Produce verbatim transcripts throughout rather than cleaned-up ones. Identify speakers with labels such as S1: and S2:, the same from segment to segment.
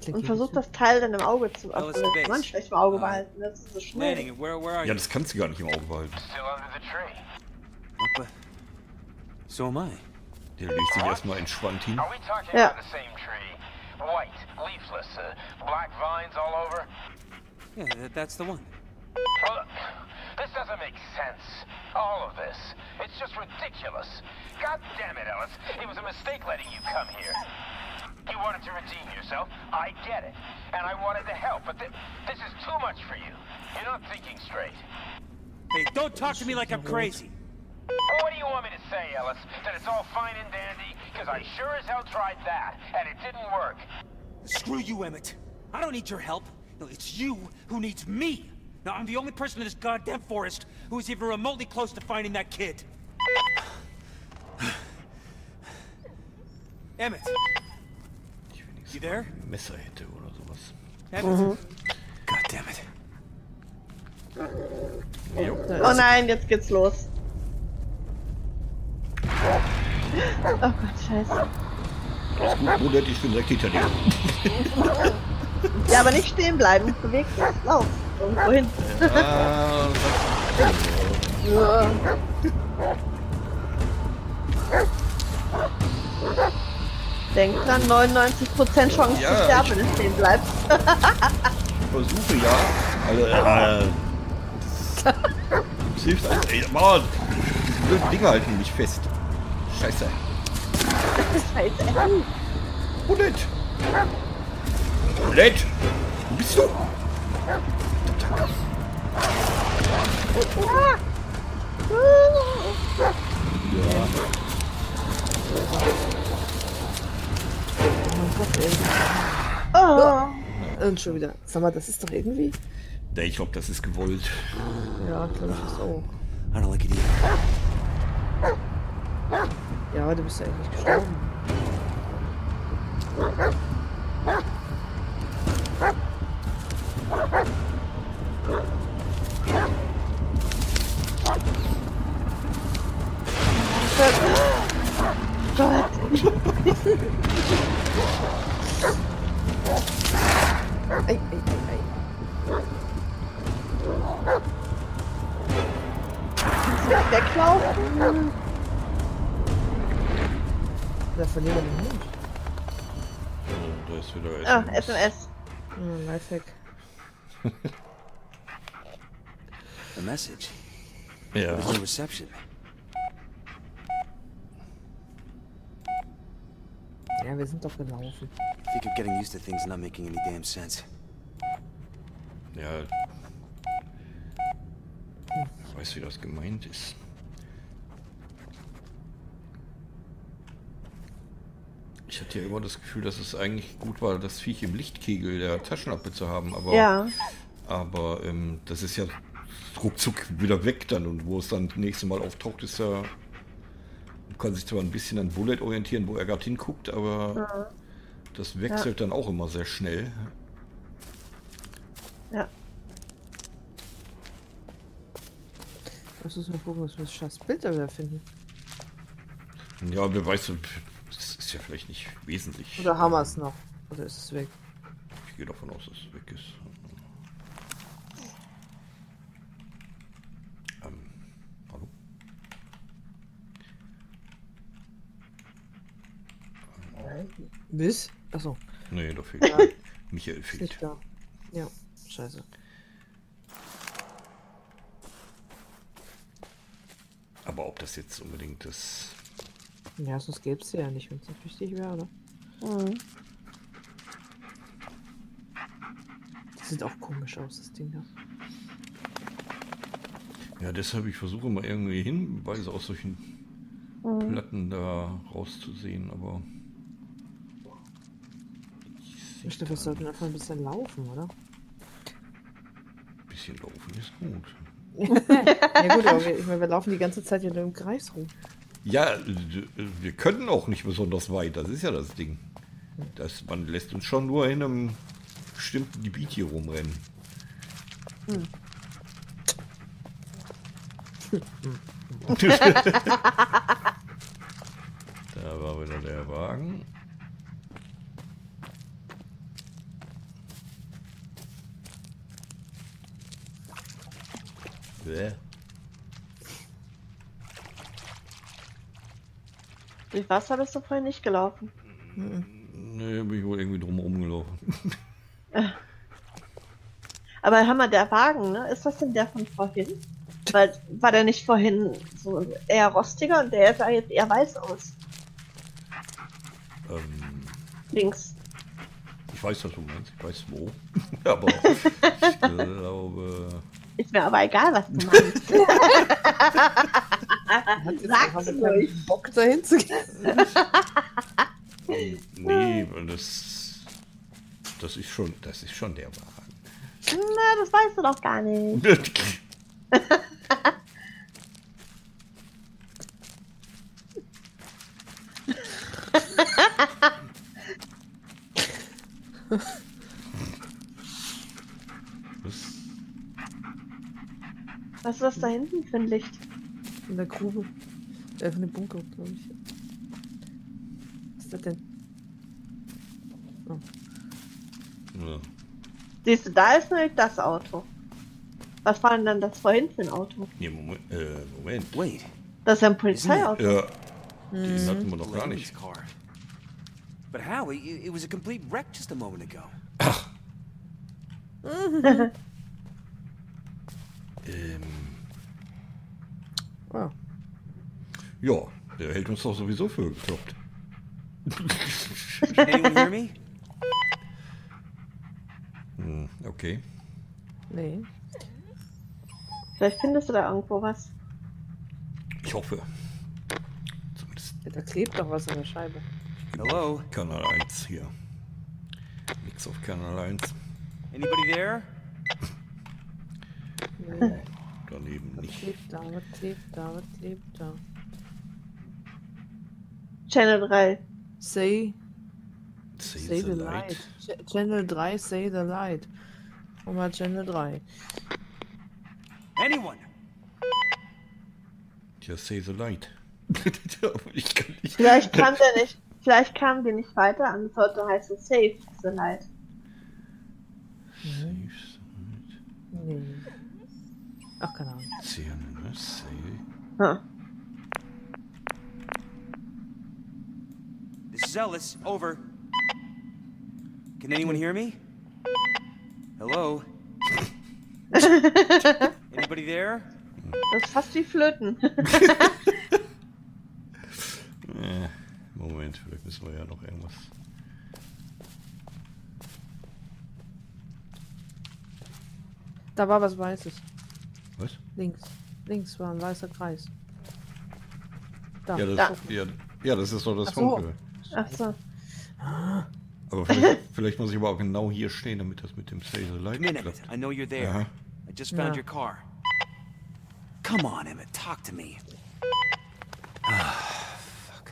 S1: Und versuch das Teil dann im Auge zu behalten. Man, schlecht im Auge behalten, das ist so schnell.
S2: Ja, das kannst du gar nicht im Auge behalten.
S3: So am I.
S2: Der legt sich erstmal entspannt hin.
S1: Ja.
S4: White, leafless, uh, black vines all over.
S3: Yeah, that, that's the one.
S4: Well, this doesn't make sense. All of this. It's just ridiculous. God damn it, Ellis. It was a mistake letting you come here. You wanted to redeem yourself. I get it. And I wanted to help, but th this is too much for you. You're not thinking straight.
S3: Hey, don't talk to me like I'm crazy.
S4: Well, what do you want me to say, Ellis? That it's all fine and dandy? Because I sure as hell tried that, and it didn't work.
S3: Screw you, Emmett. I don't need your help. No, it's you who needs me. Now, I'm the only person in this goddamn forest who is even remotely close to finding that kid. Emmett. You there?
S2: Messer hätte oder sowas.
S3: Emmett. Mhm. God damn it.
S1: Oh nein, jetzt geht's los. Oh Gott, scheiße.
S2: Das ist gut, Bruder, ich bin direkt hinter dir.
S1: Ja, aber nicht stehen bleiben. Beweg dich, lauf. Irgendwo hin. Ja. Denk dran, neunundneunzig Prozent Chance ja, zu sterben, wenn du stehen bleibst.
S2: Ich versuche ja. Also, äh, das, das hilft einfach. Ey, Mann, diese blöden Dinger halten mich fest. Scheiße.
S1: Scheiße.
S2: Bullet! Bullet! Wo bist du? Ja.
S1: Oh.
S5: Und schon wieder. Sag mal, das ist doch irgendwie...
S2: Ja, ich glaube, das ist gewollt.
S5: Ja, glaube ich das auch.
S3: I don't like it either.
S5: Ja, du bist ja eigentlich gestorben.
S1: Gott.
S5: Ei, ei, ei, ei.
S1: Weglaufen.
S5: Da verlieren wir den Hund.
S2: Da ist wieder
S1: Ah, S M S.
S5: Oh, Lifehack.
S3: A message.
S2: Ja.
S3: There's no reception.
S5: Ja, wir sind doch gelaufen.
S3: I think I'm getting used to things not making any damn sense.
S2: Ja. Ich weiß, wie das gemeint ist. Ich hatte ja immer das Gefühl, dass es eigentlich gut war, das Viech im Lichtkegel der Taschenlampe zu haben, aber
S1: ja.
S2: aber ähm, das ist ja ruckzuck wieder weg dann, und wo es dann das nächste Mal auftaucht, ist ja, man kann sich zwar ein bisschen an Bullet orientieren, wo er gerade hinguckt, aber ja. das wechselt ja. dann auch immer sehr schnell.
S1: Ja.
S5: Lass uns mal gucken, was wir das scheiß Bild da wieder finden.
S2: Ja, wer weiß, das ist ja vielleicht nicht wesentlich.
S5: Oder haben wir es noch? Oder ist es weg?
S2: Ich gehe davon aus, dass es weg ist. Ähm, hallo?
S5: Bis? Achso.
S2: Nee, da fehlt.
S5: Ja.
S2: Michael fehlt.
S5: Nicht da. Ja, scheiße.
S2: Aber ob das jetzt unbedingt das...
S5: Ja, sonst gäbe es ja nicht, wenn es nicht wichtig wäre, oder?
S1: Mhm.
S5: Das sieht auch komisch aus, das Ding da.
S2: Ja, deshalb, ich versuche mal irgendwie hinweise aus solchen mhm. Platten da rauszusehen, aber...
S5: Ich glaube, wir sollten einfach ein bisschen laufen, oder?
S2: Ein bisschen laufen ist gut.
S5: Ja gut, aber wir, ich meine, wir laufen die ganze Zeit hier nur im Kreis rum.
S2: Ja, wir können auch nicht besonders weit, das ist ja das Ding. Das, man lässt uns schon nur in einem bestimmten Gebiet hier rumrennen.
S5: Hm.
S2: Da war wieder der Wagen. Bäh.
S1: Durch Wasser bist du vorhin nicht gelaufen.
S2: Nee, bin ich wohl irgendwie drum rumgelaufen.
S1: Aber hör mal, der Wagen, ne? Ist das denn der von vorhin? Weil, war der nicht vorhin so eher rostiger und der sah jetzt eher weiß aus?
S2: Ähm,
S1: Links.
S2: ich weiß, was du meinst. Ich weiß wo. Aber ich glaube...
S1: Ist mir aber egal, was du meinst.
S5: Hat jetzt
S1: Sag's
S5: haben wir
S1: ruhig.
S5: keinen Bock dahin zu gehen.
S2: Nee, weil das... Das ist schon, das ist schon der Wagen.
S1: Na, das weißt du doch gar nicht.
S2: Was?
S1: Was ist das da hinten für ein Licht?
S5: In der Grube. Äh, von dem Bunker, glaube ich. Was ist das denn? Oh.
S2: Ja.
S1: Siehst du, da ist nämlich das Auto. Was war denn dann das vorhin für ein Auto?
S2: Nee, Moment. Äh, Moment.
S3: Wait.
S1: Das ist ja ein Polizeiauto.
S2: Ja. Den hatten wir noch gar
S3: Lane's
S2: nicht.
S3: car. But how? It, it was a complete wreck just a moment ago.
S2: Ähm,
S5: Oh.
S2: ja, der hält uns doch sowieso für gekloppt.
S3: Can anyone hear me?
S2: Hm, okay.
S5: Nee.
S1: Vielleicht findest du da irgendwo was.
S2: Ich hoffe. Zumindest
S5: Ja, da klebt doch was an der Scheibe.
S3: Hello?
S2: Kanal eins hier. Nix auf Kanal eins.
S3: Anybody there?
S5: Nee.
S2: Daneben
S5: Was
S2: nicht.
S5: klebt da? Was klebt da? Was klebt da?
S1: Channel drei.
S5: Say,
S2: Say,
S5: say the light. Ch Channel drei, say the light. Und mal Channel drei.
S3: Anyone?
S2: Ja, say the light. Ich kann nicht.
S1: Vielleicht kam der nicht. Vielleicht kamen wir nicht weiter. Ansonsten heißt es Save the Light.
S2: Say,
S5: Nee. Ach, keine Ahnung.
S2: say, say.
S1: Hm.
S3: This is Ellis. Over. Can anyone hear me? Hello? Anybody there?
S1: Das ist fast wie Flöten.
S2: Äh, Moment, vielleicht müssen wir ja noch irgendwas.
S5: Da war was Weißes.
S2: Was?
S5: Links. Links war ein weißer Kreis. Da.
S2: Ja, das,
S1: Da.
S2: ja, ja, das ist doch das
S5: Ach so.
S2: Funke.
S1: Ach so.
S2: Aber vielleicht, vielleicht muss ich aber auch genau hier stehen, damit das mit dem Say the Light
S3: Come in, Emmett.
S2: klappt.
S3: I know you're there.
S2: Uh-huh.
S3: I just found
S5: Yeah.
S3: your car. Come on, Emmett. Talk to me. Fuck.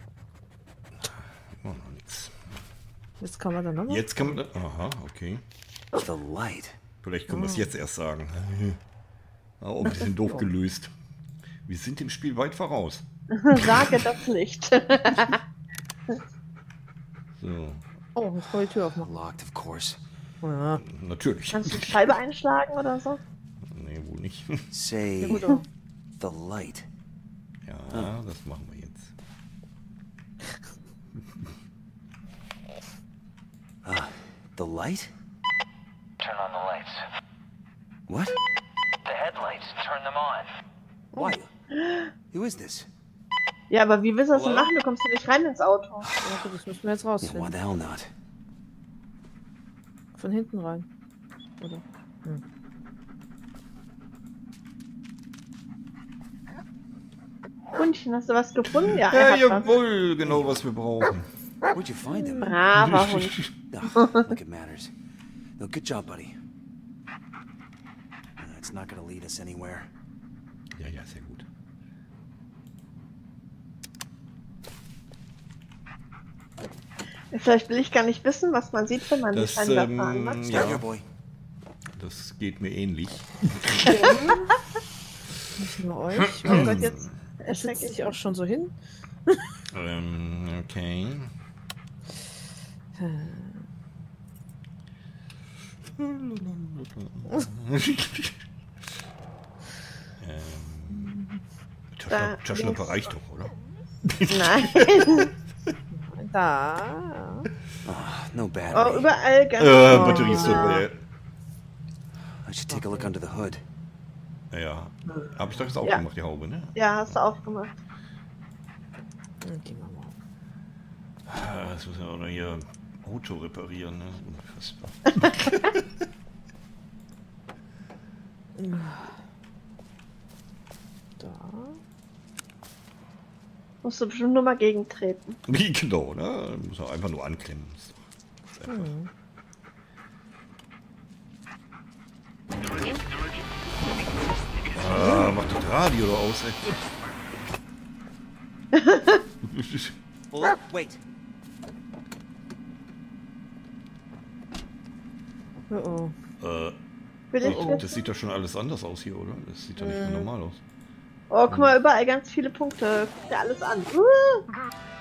S2: Oh, noch nix.
S5: Jetzt kann man da nochmal.
S2: Jetzt kann man. Aha, okay.
S3: The light.
S2: Vielleicht können wir es jetzt erst sagen. Auch ein bisschen doof gelöst. Wir sind dem Spiel weit voraus.
S1: Sage das Licht.
S2: So,
S5: Oh, jetzt kann ich die Tür aufmachen.
S3: Locked, of course.
S5: Ja.
S2: natürlich.
S1: Kannst du die Scheibe einschlagen oder so?
S2: Nee, wohl nicht.
S3: Say
S5: Ja, gut, aber
S3: the light.
S2: Ja, das machen wir jetzt.
S3: Uh, the light?
S4: Turn on the lights.
S3: What?
S4: The headlights, turn them on.
S3: Why? Who is this?
S1: Ja, aber wie willst du das denn
S3: Hello?
S1: machen? Du kommst hier nicht rein ins Auto.
S5: ja, gut, das müssen wir jetzt
S3: Why
S5: rausfinden.
S3: the hell not?
S5: Von hinten rein. Oder? Hm.
S1: Hundchen, hast du was gefunden? Ja,
S2: Ja,
S1: er hat was.
S2: jawohl, genau was wir brauchen.
S3: Where'd you find him?
S1: Braver Hund.
S3: Oh, like it matters. No, good job, buddy. Uh, It's not gonna lead us anywhere.
S2: Ja, ja, sehr gut.
S1: Vielleicht will ich gar nicht wissen, was man sieht, wenn man die
S2: Das,
S1: Scheinwerfer
S2: ähm,
S1: anmacht.
S3: Start
S2: ja,
S3: here, boy.
S2: das geht mir ähnlich.
S5: Nicht nur euch. Oh Gott, jetzt
S1: Erschreck
S5: setzt
S1: ich
S5: sich auch schon so hin.
S2: Ähm, okay.
S1: Da
S2: Taschenlampe
S1: links.
S2: reicht doch, oder?
S1: Nein.
S5: Da.
S3: Oh, no
S1: Oh,
S3: battery.
S1: überall ganz.
S2: Äh,
S1: oh.
S2: Batterie ist so leer.
S3: I should take a look under the hood.
S2: Ja. Hab ich doch jetzt auch
S1: Ja.
S2: gemacht, die Haube, ne?
S1: Ja, hast du aufgemacht.
S5: Dann gehen wir mal.
S2: Ah, das muss ja auch noch hier Auto reparieren, ne? Unfassbar.
S5: Da.
S1: Musst du bestimmt nur mal gegentreten.
S2: Wie genau, ne? Muss man einfach nur anklemmen. Ist doch- ist einfach.
S5: Hm.
S2: Ah, mach das Radio doch aus, ey.
S3: Bullet, wait.
S5: Oh oh.
S2: äh,
S1: Will ich
S2: oh,
S1: wissen?
S2: das sieht doch schon alles anders aus hier, oder? Das sieht doch nicht mehr normal aus.
S1: Oh, guck mal, überall ganz viele Punkte. Guck dir alles an. Uh,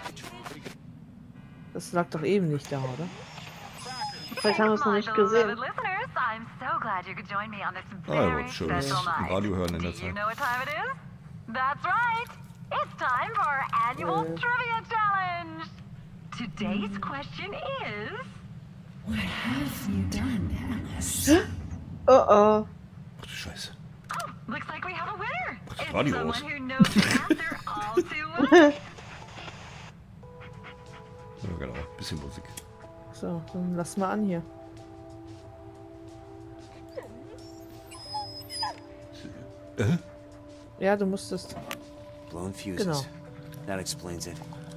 S5: Das lag doch eben nicht da, oder?
S1: vielleicht haben wir es noch nicht gesehen.
S6: Listeners, I'm so glad you could join me on this
S2: Ah, ja,
S6: very
S2: wird schön.
S6: special
S2: Im
S6: night.
S2: Radio hören in
S6: Do
S2: der
S6: you
S2: Zeit.
S6: know what time it is? That's right. It's time for our annual
S5: Uh.
S6: trivia challenge. Today's question is,
S7: What have you done, Alice?
S1: Oh oh.
S2: Ach du Scheiße.
S6: oh, looks like we have a winner.
S2: Mach das
S6: It's
S2: Radio
S6: someone
S2: aus.
S6: who knows the answer all too well.
S2: Ja, genau. Bisschen Musik.
S5: So, dann lass mal an hier.
S2: Äh?
S5: Ja, du musstest.
S3: Blown fuses.
S5: Genau.
S3: That explains it.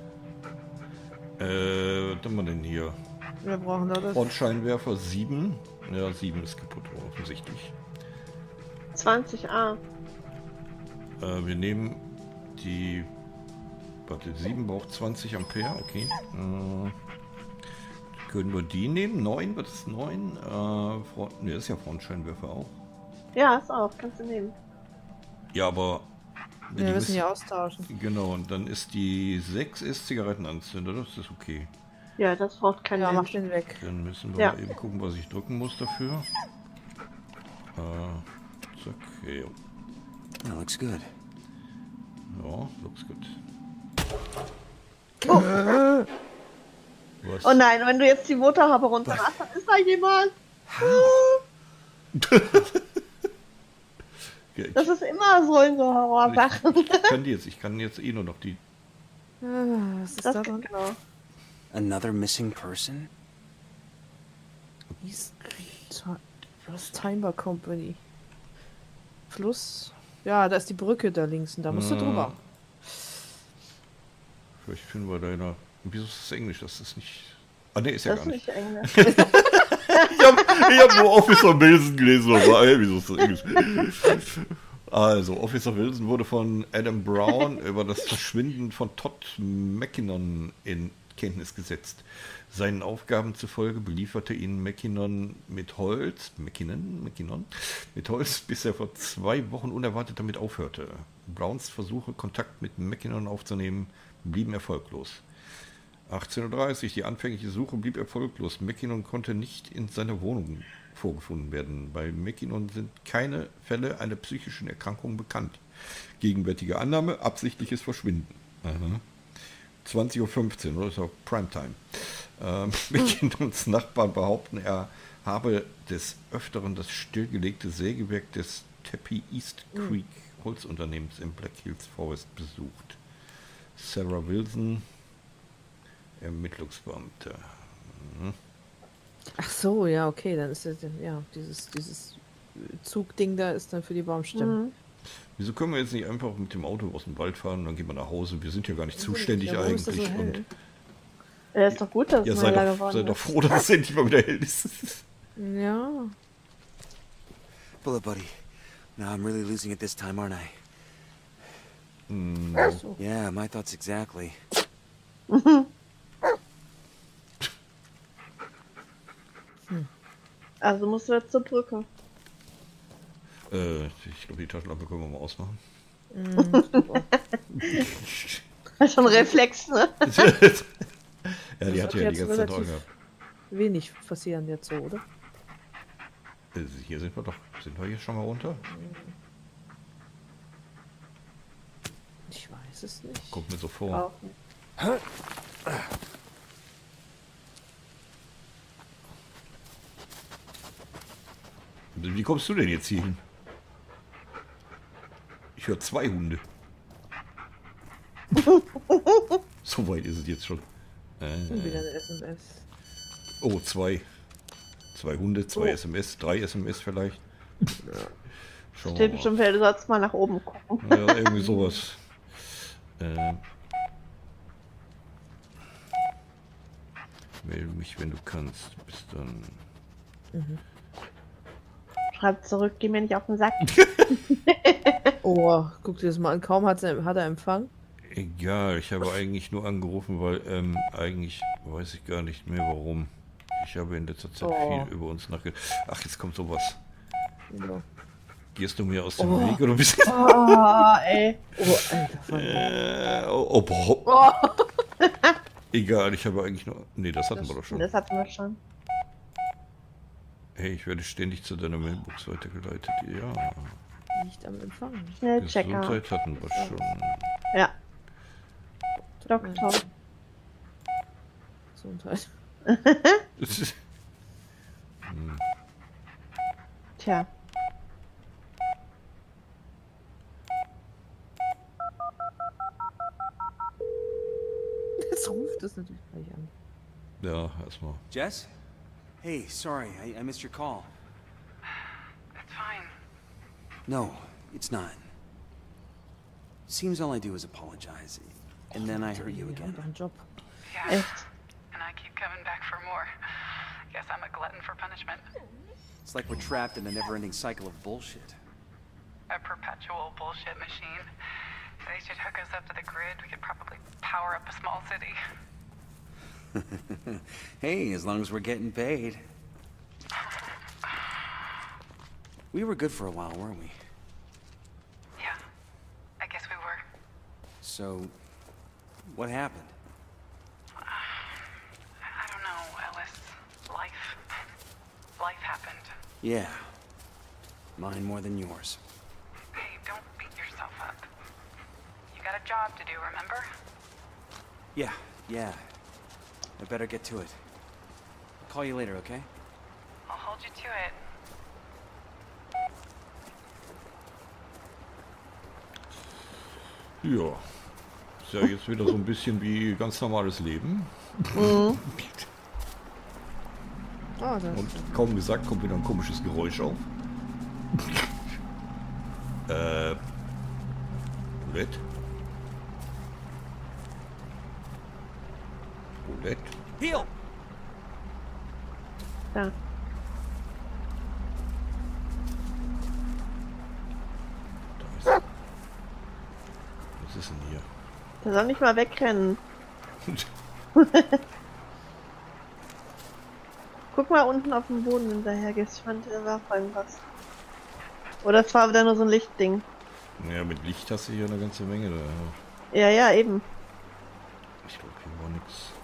S2: Äh, was haben wir denn hier?
S5: Wir brauchen da das.
S2: Frontscheinwerfer sieben. Ja, sieben ist kaputt, offensichtlich.
S1: zwanzig A.
S2: Äh, wir nehmen die... Warte, sieben braucht zwanzig Ampere, okay. Äh, können wir die nehmen? neun, was ist neun? Äh, Front, ne, ist ja Frontscheinwerfer auch.
S1: Ja, ist auch. Kannst du nehmen.
S2: Ja, aber...
S5: Wir
S2: die
S5: müssen ja austauschen.
S2: Genau, und dann ist die sechs ist Zigarettenanzünder, das ist okay.
S1: Ja, das braucht kein
S5: Ja, mach
S1: Mensch.
S5: den weg.
S2: Dann müssen wir
S1: Ja.
S2: mal eben gucken, was ich drücken muss dafür. Äh, zack, ja,
S3: That looks good.
S2: ja, looks good.
S1: Oh.
S2: Was?
S1: Oh nein, wenn du jetzt die Motorhaube runtermachst, dann ist da jemand.
S2: Ja, ich,
S1: Das ist immer so in so Horrorsachen.
S2: ich kann die jetzt, ich kann jetzt eh nur noch die.
S5: Ah, was ist
S1: Das
S5: da
S1: geht
S5: dran?
S1: genau.
S3: Another missing person?
S5: East Ti- was? Timer Company. Fluss. Ja, da ist die Brücke da links und da musst du
S2: Ja.
S5: drüber.
S2: Vielleicht finden wir da noch. Wieso ist das Englisch? Das ist nicht. Ah ne, ist ja
S1: Das
S2: gar
S1: ist
S2: nicht.
S1: nicht Englisch.
S2: Ich habe hab nur Officer Wilson gelesen, aber ey, wieso ist das Englisch? Also, Officer Wilson wurde von Adam Brown über das Verschwinden von Todd McKinnon in Kenntnis gesetzt. Seinen Aufgaben zufolge belieferte ihn McKinnon mit Holz, McKinnon, McKinnon, mit Holz, bis er vor zwei Wochen unerwartet damit aufhörte. Browns Versuche, Kontakt mit McKinnon aufzunehmen, blieben erfolglos. achtzehn Uhr dreißig, die anfängliche Suche blieb erfolglos. McKinnon konnte nicht in seiner Wohnung vorgefunden werden. Bei McKinnon sind keine Fälle einer psychischen Erkrankung bekannt. Gegenwärtige Annahme, absichtliches Verschwinden. Aha. zwanzig Uhr fünfzehn, oder? Das ist auch Primetime. Ähm, McKinnons Nachbarn behaupten, er habe des Öfteren das stillgelegte Sägewerk des Tempe East Creek Holzunternehmens im Black Hills Forest besucht. Sarah Wilson, Ermittlungsbeamte. Mhm.
S5: Ach so, ja, okay, dann ist das, ja, dieses, dieses Zugding da ist dann für die Baumstämme.
S1: Mhm.
S2: Wieso können wir jetzt nicht einfach mit dem Auto aus dem Wald fahren und dann gehen wir nach Hause? Wir sind ja gar nicht zuständig
S5: Ja, warum ist das so
S2: eigentlich.
S5: hell?
S2: Und
S1: Ja, ist doch gut, dass
S2: ja,
S1: es
S2: seid
S1: mal
S2: doch,
S1: geworden
S2: seid doch
S1: ist.
S2: froh, dass es endlich mal wieder hell ist.
S5: Ja.
S3: Bullet buddy. Now I'm really losing it this time, aren't I?
S2: Hm,
S5: So.
S3: Yeah, my thoughts exactly.
S1: Also musst du jetzt zur Brücke.
S2: äh, ich glaube, die Taschenlampe können wir mal ausmachen.
S1: Das ist schon ein Reflex, ne?
S2: Ja, die hat
S5: Das
S2: ja
S5: hat
S2: die
S5: jetzt
S2: ganze Zeit dran
S5: relativ-
S2: gehabt.
S5: Wenig passieren jetzt so, oder?
S2: Äh, Hier sind wir doch. Sind wir hier schon mal runter?
S5: ist es nicht.
S2: Kommt mir so vor.
S1: Auch nicht.
S2: Wie kommst du denn jetzt hier hin? Ich höre zwei Hunde. So weit ist es jetzt schon.
S5: Und wieder
S2: Äh,
S5: eine S M S.
S2: oh, zwei. Zwei Hunde, zwei
S5: Oh.
S2: S M S, drei S M S vielleicht. Schauen wir
S1: Steht
S2: mal.
S1: bestimmt, du sollst mal nach oben gucken.
S2: Ja, irgendwie sowas. Ähm. Melde mich, wenn du kannst. Bis dann.
S1: Schreib zurück, geh mir nicht auf den Sack.
S5: Oh, guck dir das mal an. Kaum hat er, hat er Empfang.
S2: Egal, ich habe eigentlich nur angerufen, weil ähm, eigentlich weiß ich gar nicht mehr warum. Ich habe in letzter Zeit
S5: Oh.
S2: viel über uns nachgedacht. Ach, jetzt kommt sowas.
S5: Ja.
S2: Gehst du mir aus dem
S5: Oh.
S2: Weg oder bist
S1: Oh, ey.
S5: Oh, Alter. Mann.
S2: äh, oh, oh, boah.
S5: Oh.
S2: Egal, ich habe eigentlich nur. Nee, das hatten wir doch schon.
S1: Das hatten wir schon.
S2: Hey, ich werde ständig zu deiner Mailbox weitergeleitet. Ja.
S5: Nicht am Empfang.
S1: Schnellchecker.
S2: Gesundheit hatten wir schon.
S1: Ja. Doktor.
S5: Gesundheit.
S2: Das ist-
S1: Tja.
S5: Jetzt ruft es natürlich gleich an.
S2: Ja, erstmal.
S3: Jess? Hey, sorry, I, I missed your call.
S6: It's fine.
S3: No, it's not. Seems all I do is apologize. And then I hurt you
S5: Wir haben
S3: again.
S5: doch einen Job.
S6: Yeah.
S1: Echt.
S6: And I keep coming back for more. Guess I'm a glutton for punishment.
S3: It's like we're trapped in a never-ending cycle of bullshit.
S6: A perpetual bullshit machine. They should hook us up to the grid. We could probably power up a small city.
S3: Hey, as long as we're getting paid. We were good for a while, weren't we?
S6: Yeah. I guess we were.
S3: So, what happened?
S6: I don't know, Ellis. Life. Life happened.
S3: Yeah. Mine more than yours.
S6: Hey, don't beat yourself up. You got a job to do, remember?
S3: Yeah, yeah. I better get to it. I'll call you later, okay?
S6: I'll hold you to it.
S2: Ja. Ist ja jetzt wieder so ein bisschen wie ganz normales Leben.
S5: Oh, das
S2: Und kaum gesagt, kommt wieder ein komisches Geräusch auf. äh. Roulette? Roulette?
S3: Heal!
S1: Da.
S2: Da ist. Was ist denn hier?
S1: Der soll nicht mal wegrennen. Guck mal unten auf dem Boden hinterher. Ich fand, da war vorhin was. Oder es war wieder nur so ein Lichtding.
S2: Ja, mit Licht hast du hier eine ganze Menge da.
S1: Ja, ja, eben.
S2: Ich glaube, hier war nichts.